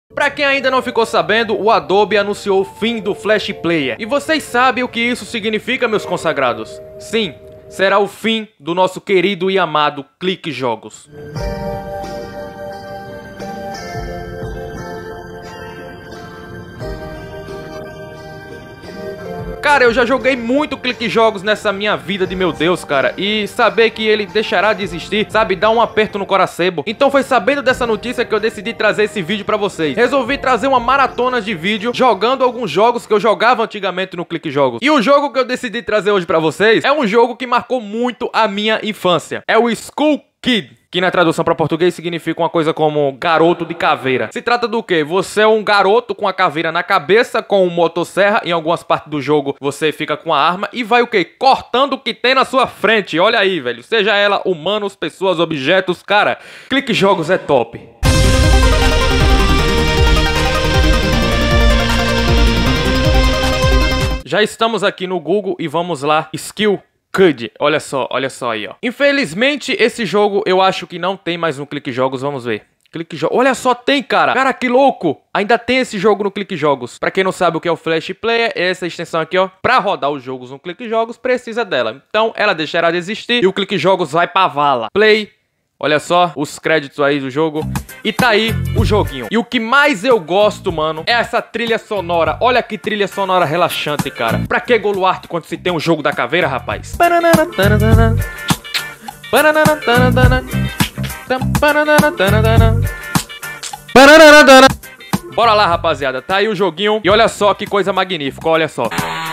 Pra quem ainda não ficou sabendo, o Adobe anunciou o fim do Flash Player. E vocês sabem o que isso significa, meus consagrados? Sim, será o fim do nosso querido e amado Clique Jogos. Cara, eu já joguei muito Clique Jogos nessa minha vida de meu Deus, cara. E saber que ele deixará de existir, sabe, dá um aperto no coração. Então foi sabendo dessa notícia que eu decidi trazer esse vídeo pra vocês. Resolvi trazer uma maratona de vídeo jogando alguns jogos que eu jogava antigamente no Clique Jogos. E o jogo que eu decidi trazer hoje pra vocês é um jogo que marcou muito a minha infância. É o Skull Kid, que na tradução para português significa uma coisa como garoto de caveira. Se trata do quê? Você é um garoto com a caveira na cabeça, com uma motosserra. Em algumas partes do jogo você fica com a arma e vai o quê? Cortando o que tem na sua frente. Olha aí, velho. Seja ela humanos, pessoas, objetos. Cara, Clique Jogos é top. Já estamos aqui no Google e vamos lá. Skill Kid, olha só aí, ó. Infelizmente, esse jogo eu acho que não tem mais no Clique Jogos, vamos ver. Clique Jogos, olha só, tem, cara. Cara, que louco. Ainda tem esse jogo no Clique Jogos. Pra quem não sabe o que é o Flash Player, é essa extensão aqui, ó. Pra rodar os jogos no Clique Jogos, precisa dela. Então, ela deixará de existir e o Clique Jogos vai pra vala. Play. Olha só os créditos aí do jogo. E tá aí o joguinho. E o que mais eu gosto, mano, é essa trilha sonora. Olha que trilha sonora relaxante, cara. Pra que Goluarte quando se tem um jogo da caveira, rapaz? Bora lá, rapaziada. Tá aí o joguinho. E olha só que coisa magnífica, olha só.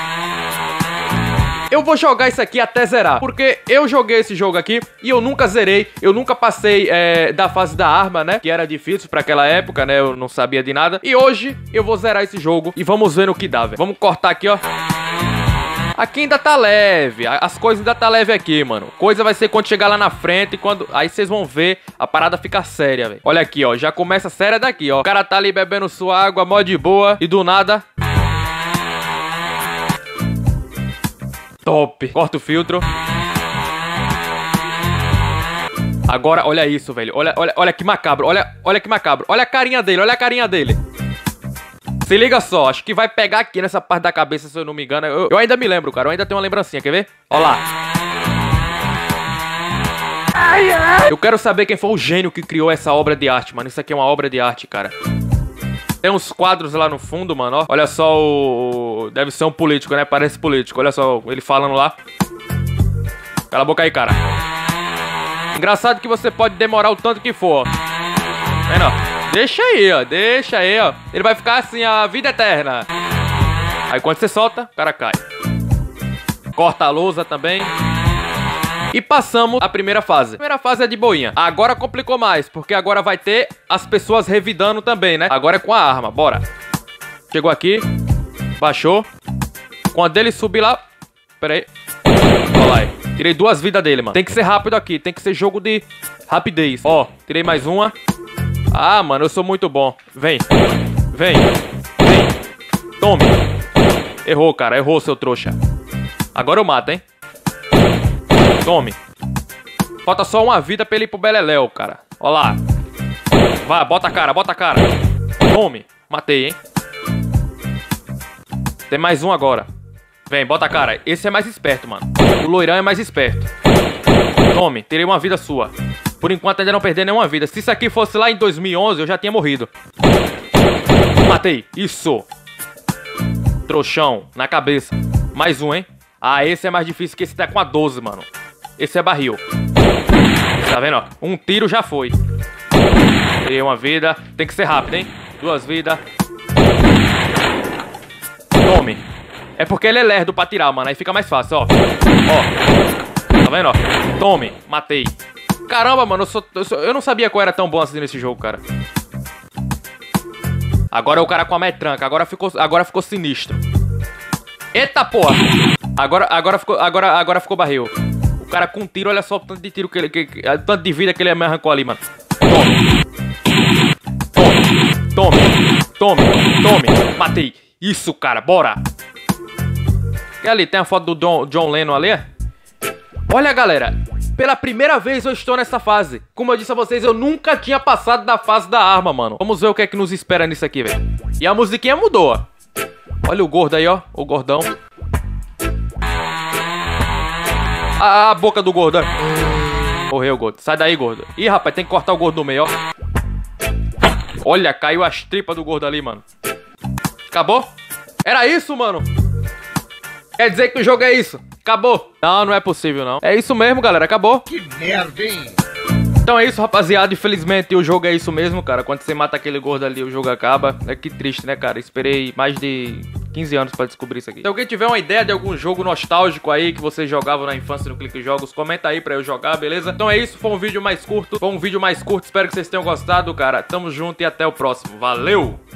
Eu vou jogar isso aqui até zerar, porque eu joguei esse jogo aqui e eu nunca zerei, eu nunca passei da fase da arma, né, que era difícil pra aquela época, né, eu não sabia de nada. E hoje eu vou zerar esse jogo e vamos ver no que dá, velho. Vamos cortar aqui, ó. Aqui ainda tá leve, as coisas ainda tá leve aqui, mano. Coisa vai ser quando chegar lá na frente, quando... Aí vocês vão ver a parada ficar séria, velho. Olha aqui, ó, já começa séria daqui, ó. O cara tá ali bebendo sua água, mó de boa, e do nada... Top. Corta o filtro. Agora, olha isso, velho. Olha que macabro. Olha que macabro. Olha a carinha dele, olha a carinha dele. Se liga só, acho que vai pegar aqui nessa parte da cabeça, se eu não me engano. Eu ainda me lembro, cara. Eu ainda tenho uma lembrancinha, quer ver? Olha lá. Eu quero saber quem foi o gênio que criou essa obra de arte, mano. Isso aqui é uma obra de arte, cara. Tem uns quadros lá no fundo, mano, ó. Olha só o... Deve ser um político, né? Parece político. Olha só ele falando lá. Cala a boca aí, cara. Engraçado que você pode demorar o tanto que for, ó. Vendo, ó? Deixa aí, ó. Deixa aí, ó. Ele vai ficar assim a vida eterna. Aí quando você solta, o cara cai. Corta a lousa também. E passamos a primeira fase. A primeira fase é de boinha. Agora complicou mais, porque agora vai ter as pessoas revidando também, né? Agora é com a arma, bora. Chegou aqui. Baixou. Quando ele subir lá... Pera aí. Olha lá aí. Tirei 2 vidas dele, mano. Tem que ser rápido aqui. Tem que ser jogo de rapidez. Ó, tirei mais uma. Ah, mano, eu sou muito bom. Vem. Vem. Vem. Tome. Errou, cara. Errou, seu trouxa. Agora eu mato, hein? Tome. Falta só uma vida pra ele ir pro Beleléu, cara. Ó lá. Vai, bota a cara, bota a cara. Tome. Matei, hein? Tem mais um agora. Vem, bota a cara. Esse é mais esperto, mano. O loirão é mais esperto. Tome, tirei uma vida sua. Por enquanto ainda não perdi nenhuma vida. Se isso aqui fosse lá em 2011, eu já tinha morrido. Matei. Isso. Trouxão. Na cabeça. Mais um, hein? Ah, esse é mais difícil que esse tá com a 12, mano. Esse é barril. Tá vendo, ó? Um tiro já foi. Tirei uma vida. Tem que ser rápido, hein? 2 vidas. Tome. É porque ele é lerdo pra tirar, mano. Aí fica mais fácil, ó. Ó. Tá vendo, ó? Tome. Matei. Caramba, mano. Eu não sabia qual era tão bom assim nesse jogo, cara. Agora é o cara com a metranca. Agora ficou sinistro. Eita, porra. Agora ficou barril. O cara com tiro, olha só o tanto de tiro que ele... o tanto de vida que ele me arrancou ali, mano. Tome. Tome. Tome. Tome. Matei. Isso, cara. Bora. E ali, tem a foto do John Lennon ali. Olha, galera. Pela primeira vez eu estou nessa fase. Como eu disse a vocês, eu nunca tinha passado da fase da arma, mano. Vamos ver o que é que nos espera nisso aqui, velho. E a musiquinha mudou, ó. Olha o gordo aí, ó. O gordão. A boca do gordo. Morreu, gordo. Sai daí, gordo. Ih, rapaz, tem que cortar o gordo no meio, ó. Olha, caiu as tripas do gordo ali, mano. Acabou? Era isso, mano. Quer dizer que o jogo é isso? Acabou. Não, não é possível, não. É isso mesmo, galera. Acabou. Que merda, hein? Então é isso, rapaziada. Infelizmente, o jogo é isso mesmo, cara. Quando você mata aquele gordo ali, o jogo acaba. É que triste, né, cara? Esperei mais de 15 anos pra descobrir isso aqui. Se alguém tiver uma ideia de algum jogo nostálgico aí que você jogava na infância no Clique Jogos, comenta aí pra eu jogar, beleza? Então é isso. Foi um vídeo mais curto. Espero que vocês tenham gostado, cara. Tamo junto e até o próximo. Valeu!